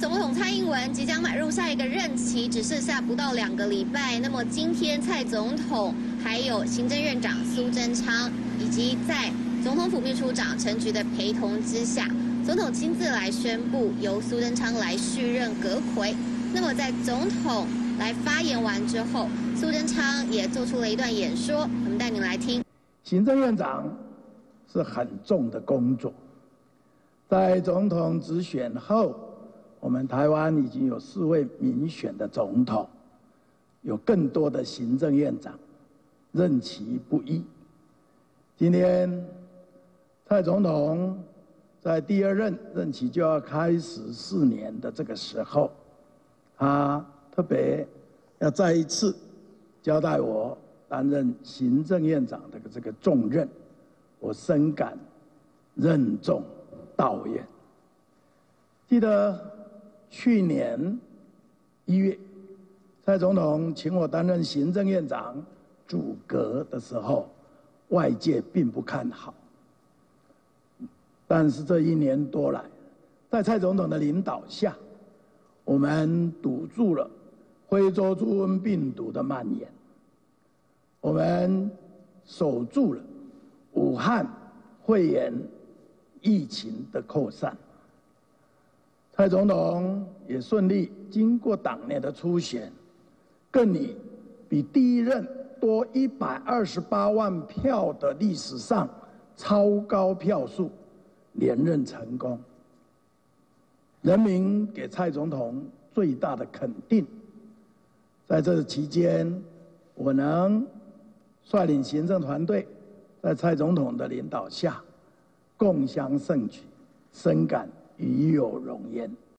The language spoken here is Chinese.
总统蔡英文即将迈入下一个任期，只剩下不到2个礼拜。那么今天蔡总统还有行政院长苏贞昌，以及在总统府秘书长陈菊的陪同之下，总统亲自来宣布由苏贞昌来续任阁揆。那么在总统来发言完之后，苏贞昌也做出了一段演说，我们带您来听。 行政院长是很重的工作，在总统直选后，我们台湾已经有4位民选的总统，有更多的行政院长，任期不一。今天蔡总统在第2任任期就要开始4年的这个时候，他特别要再一次交代我担任行政院长的这个重任，我深感任重道远。记得去年1月，蔡总统请我担任行政院长主阁的时候，外界并不看好。但是这1年多来，在蔡总统的领导下，我们堵住了非洲猪瘟病毒的蔓延，我们守住了武汉肺炎疫情的扩散。蔡总统也顺利经过党内的初选，更以比第1任多128万票的历史上超高票数连任成功。人民给蔡总统最大的肯定。在这期间，我能率领行政团队，在蔡总统的领导下，共襄盛举，深感与有荣焉。